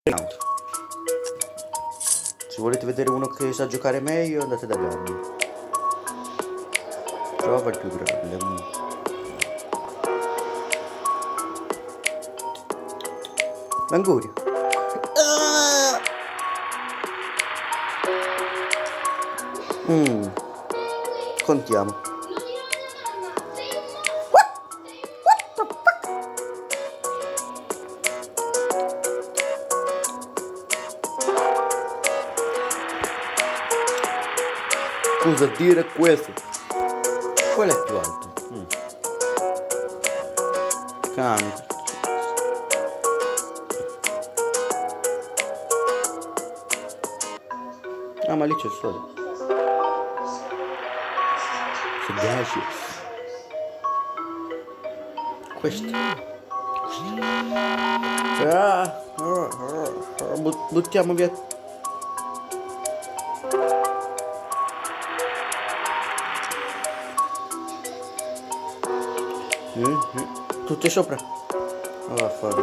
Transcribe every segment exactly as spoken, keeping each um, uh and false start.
auto. Se volete vedere uno che sa giocare meglio, andate da Gabby. Prova il più grande. Languria. Ah! Mm. Contiamo. Cosa dire questo? Quello è più alto. Mm. Cambio. Ah, ma lì c'è il sole. Sagacious. Questo. Ah, ah, ah, but- buttiamo via. Mm-hmm. Tutte sopra. Va a fare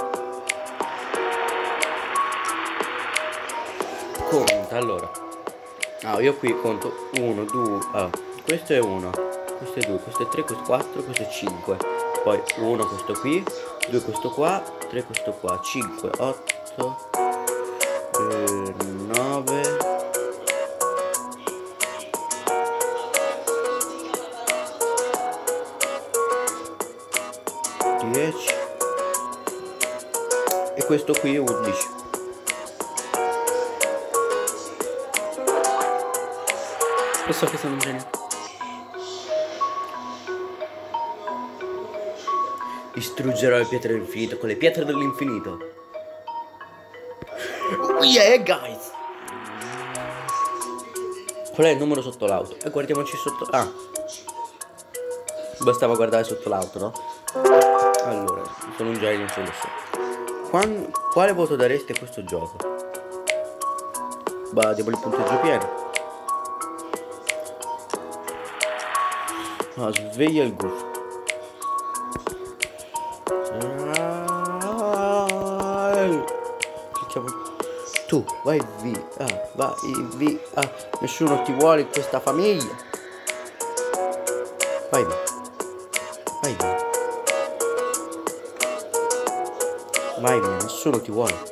qui. Conta allora. Ah, io qui conto uno, due. Ah, questo è uno, questo è due, questo è tre, questo è quattro, questo è cinque. Poi uno questo qui, due questo qua, tre questo qua, cinque, otto, eh, nove, dieci e questo qui è undici. Questo che sono un genio. Distruggerò le pietre dell'infinito con le pietre dell'infinito. Oh yeah, guys. Qual è il numero sotto l'auto? E guardiamoci sotto. Ah, bastava guardare sotto l'auto, no? Allora, sono un genio, ce lo so. Quando, quale voto daresti a questo gioco? Bah, diamo il punteggio pieno. Ah, sveglia il gufo. Clicchiamo. Tu vai via, ah, vai via. Ah, nessuno ti vuole in questa famiglia. Vai via. Vai via. Vai via, nessuno ti vuole.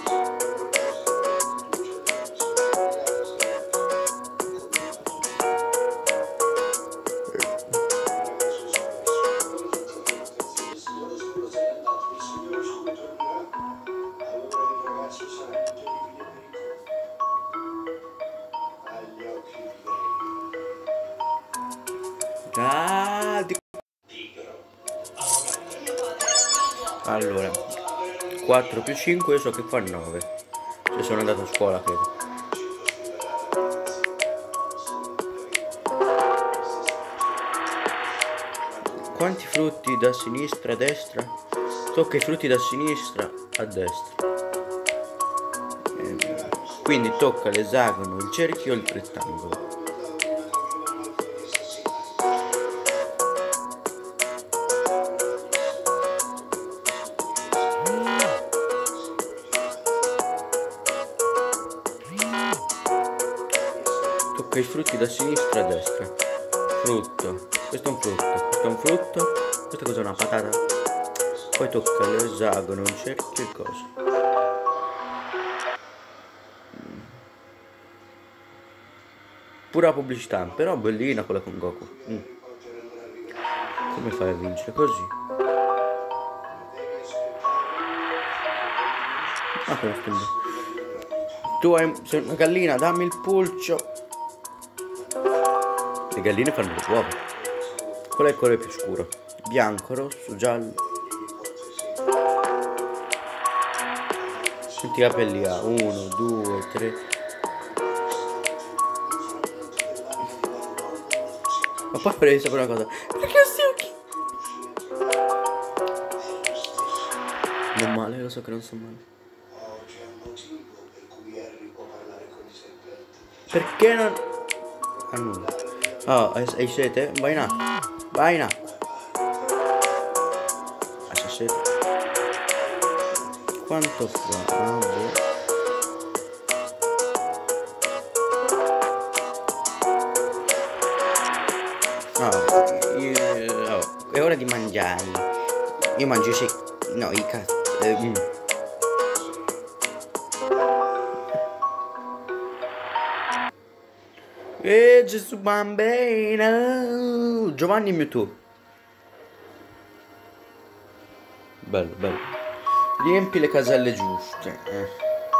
Allora, quattro più cinque io so che fa nove. Se sono andato a scuola, credo. Quanti frutti da sinistra a destra? Tocca i frutti da sinistra a destra. Eh, quindi tocca l'esagono, il cerchio e il rettangolo. Tocca i frutti da sinistra a destra. Frutto. Questo è un frutto. Questo è un frutto. Questa cosa è una patata. Poi tocca l'esagono, un cerchio e cosa. Pura pubblicità, però bellina quella con Goku. Mm. Come fai a vincere così? Ah, che non tu hai, sei una gallina, dammi il pulcio. Le galline fanno le uova. Qual è il colore più scuro? Bianco, rosso, giallo. Quanti capelli ha? Uno, due, tre. Ma poi vorrei sapere una cosa. Perché ho sti occhi? Non male, lo so che non so male. Perché non... Ah, nulla. Oh, hai sete? Vai in acqua. Vai in acqua. Ah, c'è sete. Quanto fa? Ah, boh. Ah, io- oh, è ora di mangiare. Io mangio se... No, i cazzo. Eh, mm. Eh, Gesù bambino. Giovanni Mewtwo. Bello, bello. Riempi le caselle giuste. Eh.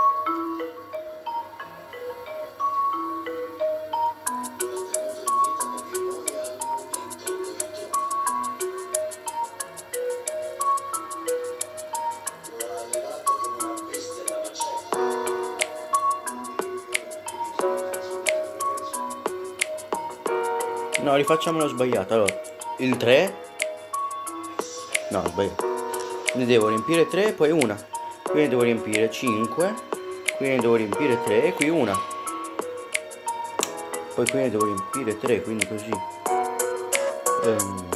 No, rifacciamolo sbagliato. Allora, il tre. No, sbagliato. Ne devo riempire tre, poi una. Qui ne devo riempire cinque. Qui ne devo riempire tre e qui una. Poi qui ne devo riempire tre, quindi così. Um,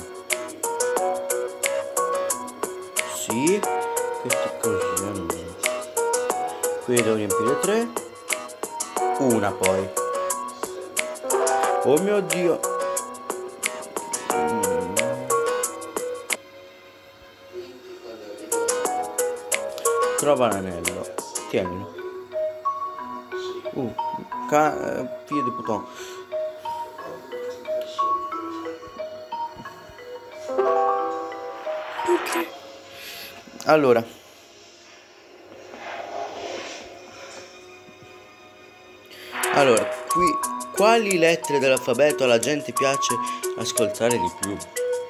sì. Questo così. Allora. Qui ne devo riempire tre. Una poi. Oh mio Dio. Mm. Trova l'anello. Tienilo. Uh, ca eh, figlio di puttana. Perché? Allora. Allora, qui quali lettere dell'alfabeto alla gente piace ascoltare di più?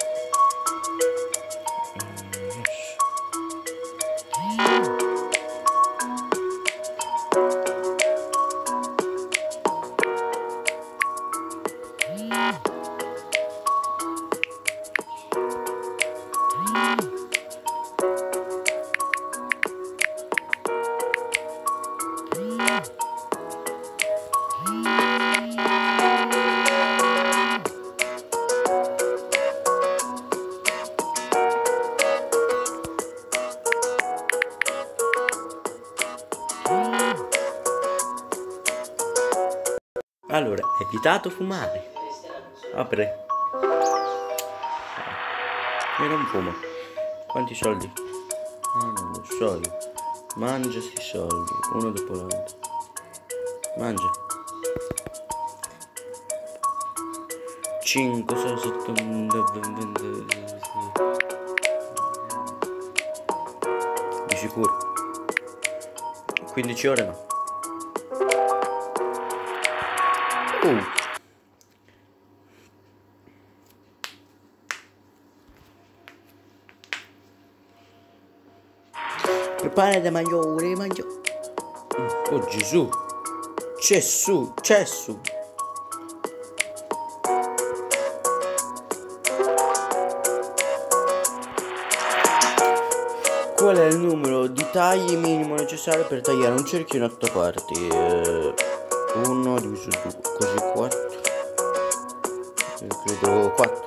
Allora, è vietato fumare. Apre. Io non fumo. Quanti soldi? Ah, non lo so io. Mangia sti soldi, uno dopo l'altro. Mangia. cinque, sei, sette, di sicuro. quindici ore no. Uh. Prepara da mangiare, mangia. Oh Gesù. Gesù, Gesù. Qual è il numero di tagli minimo necessario per tagliare un cerchio in otto parti? uno diviso due, così quattro. Io credo quattro.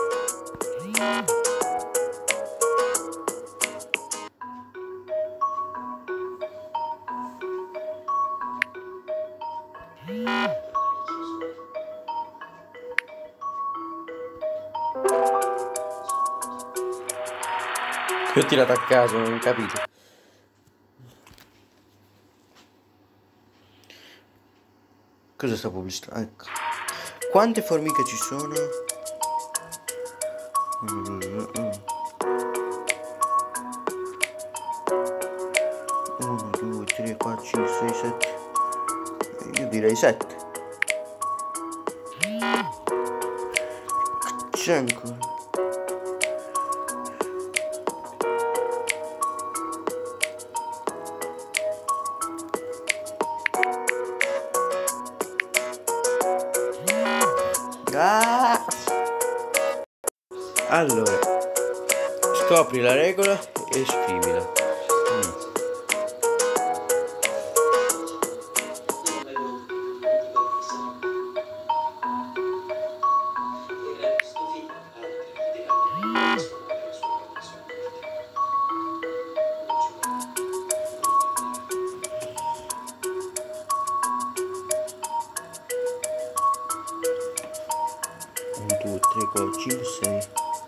Che ho tirato a caso, non ho capito. Cosa sta pubblicità? Ecco. Quante formiche ci sono? uno, due, tre, quattro, cinque, sei, sette. Io direi sette. C'è ancora. Ah! Allora, scopri la regola e scrivila. Mm. due, tre, quattro, cinque, sei.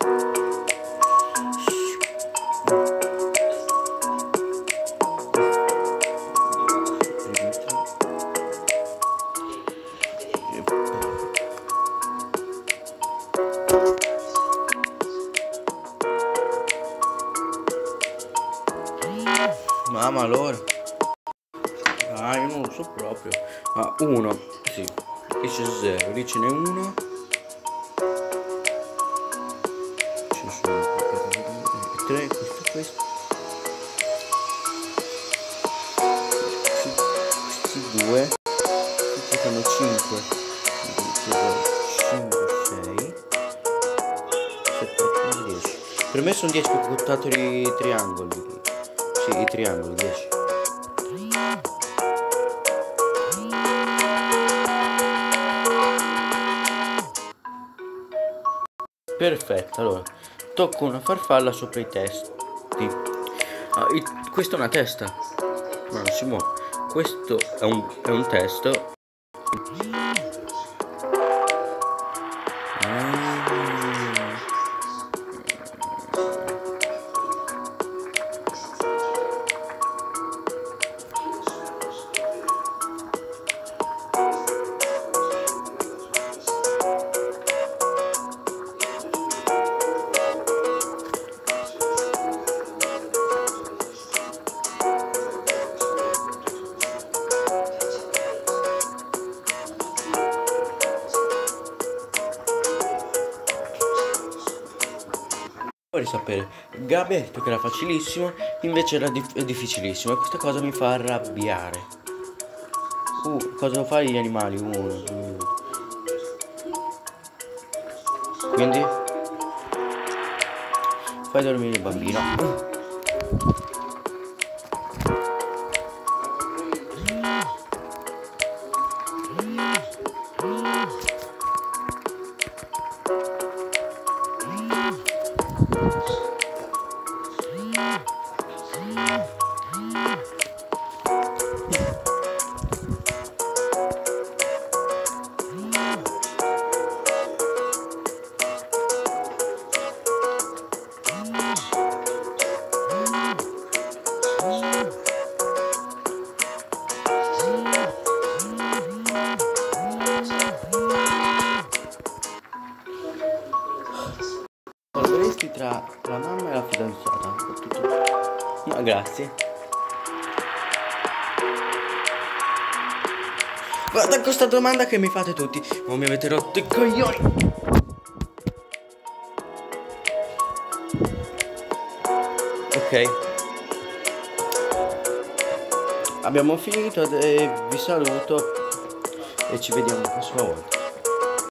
Mamma allora. Ah, io non lo so proprio. Ah, uno, sì. Qui c'è zero, lì ce n'è uno. Ce ne sono tre, questo, questo. Questi due. Questi sono cinque. cinque, sei. sette, otto, dieci. Per me sono dieci perché ho contato i triangoli. Sì, i triangoli, dieci. Perfetto, allora tocco una farfalla sopra i testi. Ah, i, questa è una testa, ma non si muove. Questo è un, è un testo. Ah. Vorrei sapere, Gabi ha detto che era facilissimo, invece era dif è difficilissimo e questa cosa mi fa arrabbiare. Uh, cosa devo fare gli animali? Uno, due. Quindi fai dormire il bambino. Vorresti tra la mamma e la fidanzata? Tutto... No, grazie. Guarda questa domanda che mi fate tutti. Ma mi avete rotto i coglioni. Ok. Abbiamo finito e vi saluto e ci vediamo la prossima volta.